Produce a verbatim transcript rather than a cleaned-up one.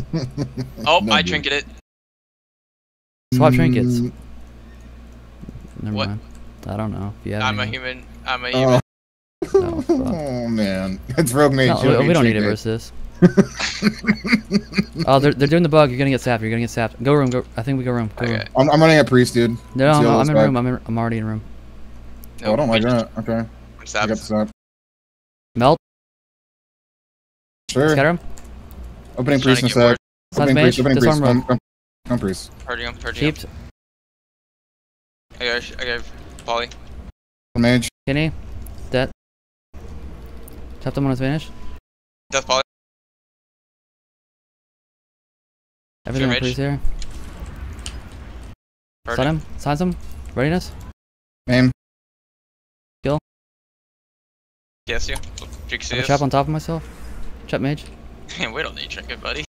Oh, No, I dude. trinket it. Swap trinkets. Mm, Never What? mind. I don't know. If you have I'm a any. human. I'm a Oh. human. No, fuck. Oh man, it's rogue mage. No, we, we don't need to verse this. Oh, they're they're doing the bug. You're gonna get sapped. You're gonna get sapped. Go room. Go. I think we go room. Go Okay. room. I'm, I'm running a priest, dude. No, Let's no, see no how I'm this in guy- room. I'm in, I'm already in room. Oh, I don't like we that. Okay. I'm I sapped. got this up. Melt. Sure. Scatter him. Opening Trying priest to and get sec. word. Size Opening mage. priest. Opening priest. Disarm room. Come, come, come priest. Hurting him. Hurting him. Cheaped. I got. I got. Polly. Mage. Kenny. Dead. Tap them when it's finished. Death Polly. Everything Sure, on priest mage. here. Stun Hurting. him. Signs him. Readiness. Aim. Yes, you. Jig I have a trap on top of myself. Trap mage. We don't need trinket, buddy.